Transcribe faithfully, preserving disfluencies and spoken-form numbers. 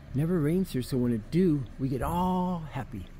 Never rains here, so when it do, we get all happy.